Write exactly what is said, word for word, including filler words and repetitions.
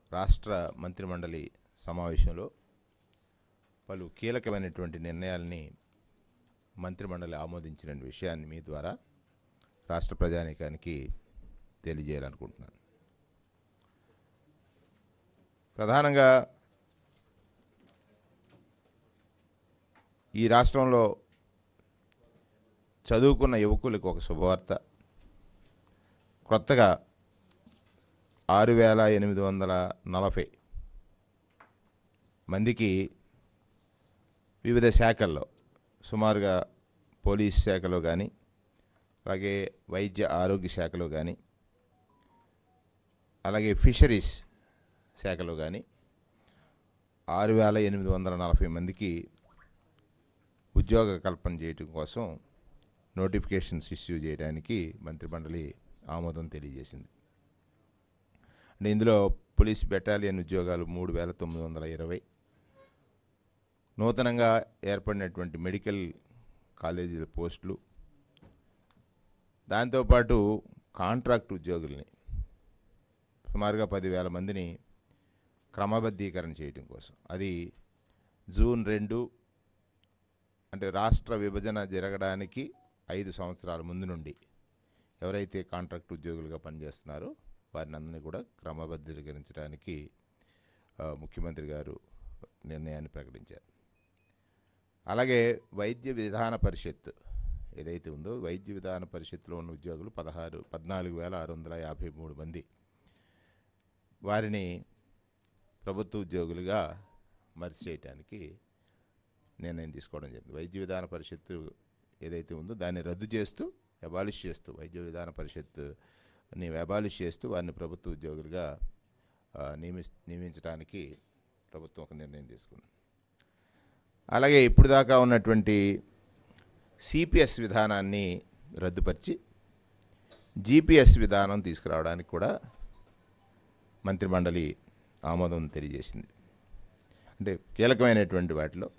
రాష్ట్ర మంత్రిమండలి సమావేశంలో పలు కీలకమైనటువంటి నిర్ణయాల్ని మంత్రిమండలి ఆమోదించిన విషయాన్ని మీ ద్వారా రాష్ట్ర ప్రజానీకానికి తెలియజేయాలనుకుంటున్నాను. ప్రధానంగా ఈ రాష్ట్రంలో చదువుకున్న యువకులకు ఒక శుభవార్త. కొత్తగా ఆరు వేల ఎనిమిది వందల నలభై మందికి వివిధ శాఖల్లో, సుమారుగా పోలీస్ శాఖలో కానీ, అలాగే వైద్య ఆరోగ్య శాఖలో కానీ, అలాగే ఫిషరీస్ శాఖలో కానీ ఆరు వేల ఎనిమిది వందల నలభై మందికి ఉద్యోగ కల్పన చేయడం కోసం నోటిఫికేషన్స్ ఇష్యూ చేయడానికి మంత్రిమండలి ఆమోదం తెలియజేసింది. అంటే ఇందులో పోలీస్ బెటాలియన్ ఉద్యోగాలు మూడు వేల తొమ్మిది వందల ఇరవై, నూతనంగా ఏర్పడినటువంటి మెడికల్ కాలేజీల పోస్టులు, దాంతోపాటు కాంట్రాక్ట్ ఉద్యోగుల్ని సుమారుగా పదివేల మందిని క్రమబద్ధీకరణ చేయడం కోసం, అది జూన్ రెండు అంటే రాష్ట్ర విభజన జరగడానికి ఐదు సంవత్సరాల ముందు నుండి ఎవరైతే కాంట్రాక్ట్ ఉద్యోగులుగా పనిచేస్తున్నారో వారిని అందరినీ కూడా క్రమబద్ధీకరించడానికి ముఖ్యమంత్రి గారు నిర్ణయాన్ని ప్రకటించారు. అలాగే వైద్య విధాన పరిషత్ ఏదైతే ఉందో, వైద్య విధాన పరిషత్లో ఉన్న ఉద్యోగులు పదహారు పద్నాలుగు వేల ఆరు వందల యాభై మూడు మంది వారిని ప్రభుత్వ ఉద్యోగులుగా మర్చి చేయడానికి నిర్ణయం తీసుకోవడం జరిగింది. వైద్య విధాన పరిషత్తు ఏదైతే ఉందో దాన్ని రద్దు చేస్తూ, అబాలిష్ చేస్తూ, వైద్య విధాన పరిషత్తుని అబాలిష్ చేస్తూ వారిని ప్రభుత్వ ఉద్యోగులుగా నియమి నియమించడానికి ప్రభుత్వం ఒక నిర్ణయం తీసుకుంది. అలాగే ఇప్పుడు దాకా ఉన్నటువంటి సిపిఎస్ విధానాన్ని రద్దుపరిచి జిపిఎస్ విధానం తీసుకురావడానికి కూడా మంత్రిమండలి ఆమోదం తెలియజేసింది. అంటే కీలకమైనటువంటి వాటిలో